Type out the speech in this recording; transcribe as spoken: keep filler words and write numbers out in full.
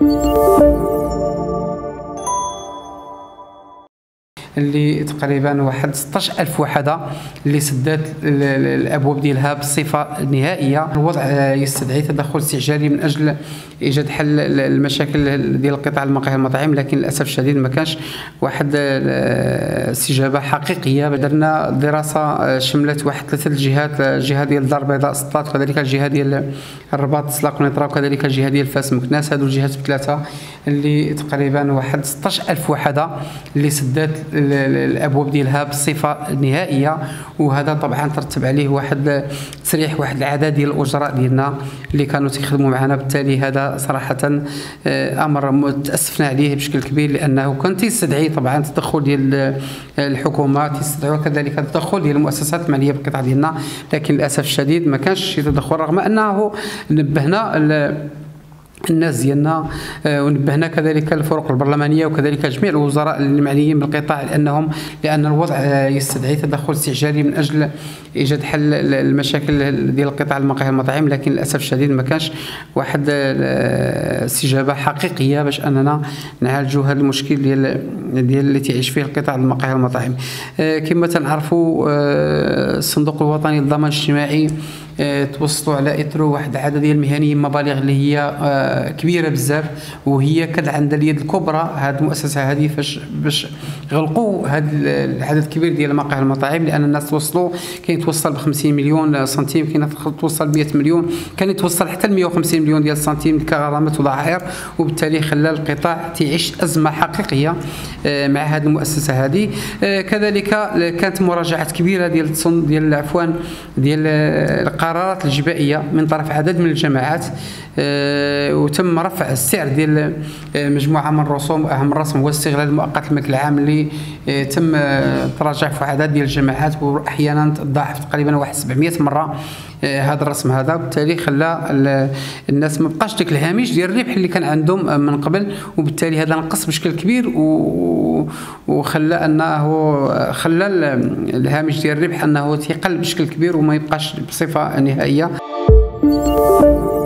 اللي تقريبا واحد ستطاش ألف وحده اللي سدات الابواب ديالها بصفه نهائيه. الوضع يستدعي تدخل استعجالي من اجل ايجاد حل المشاكل ديال القطاع المقاهي والمطاعم، لكن للاسف الشديد ما كانش واحد استجابه حقيقيه. درنا دراسه شملت واحد ثلاثه الجهات، الجهه ديال الدار البيضاء سطات، وكذلك الجهه ديال الرباط سلاق ونطرا، وكذلك الجهه ديال فاس مكناس. هذو الجهات بثلاثه اللي تقريبا واحد ستطاش ألف وحده اللي سدات الابواب ديالها بصفه نهائيه، وهذا طبعا ترتب عليه واحد تسريح واحد العدد ديال الاجراء ديالنا اللي كانوا تيخدموا معنا. بالتالي هذا صراحه امر تاسفنا عليه بشكل كبير، لانه كان تيستدعي طبعا تدخل ديال الحكومه، تيستدعوا كذلك التدخل ديال المؤسسات الماليه بالقطاع ديالنا، لكن للاسف الشديد ما كانش شي تدخل، رغم انه نبهنا الناس ديالنا ونبهنا كذلك الفرق البرلمانيه وكذلك جميع الوزراء المعنيين بالقطاع، لانهم لان الوضع يستدعي تدخل استعجالي من اجل ايجاد حل المشاكل ديال القطاع المقاهي والمطاعم، لكن للاسف الشديد ما كانش واحد استجابه حقيقيه باش اننا نعالجوا هذا المشكل ديال ديال اللي تعيش فيه القطاع المقاهي والمطاعم. كما تنعرفوا الصندوق الوطني للضمان الاجتماعي توصلوا على اثر واحد العدد ديال المهنيين مبالغ اللي هي كبيره بزاف، وهي كاد عندها اليد الكبرى هذه المؤسسه هذه فاش باش غلقوا هذا العدد الكبير ديال المقاهي والمطاعم، لان الناس توصلوا كاين توصل ب خمسين مليون سنتيم، كاين توصل ب مئة مليون، كان يتوصل حتى ل مئة وخمسين مليون ديال السنتيم كغرامات وضعائر، وبالتالي خلى القطاع تعيش ازمه حقيقيه مع هذه المؤسسه هذه. كذلك كانت مراجعات كبيره ديال ديال عفوا ديال القرارات الجبائيه من طرف عدد من الجماعات، وتم رفع السعر ديال مجموعه من الرسوم. اهم رسم هو استغلال مؤقت الملك العام اللي تم تراجع في عدد ديال الجماعات، واحيانا تضاعف تقريبا واحد سبعمئة مره هذا الرسم هذا، وبالتالي خلى الناس ما بقاش ديك الهامش ديال الربح اللي كان عندهم من قبل، وبالتالي هذا نقص بشكل كبير وخلى انه خلى الهامش ديال الربح انه تيقل بشكل كبير وما يبقاش بصفه نهائيه.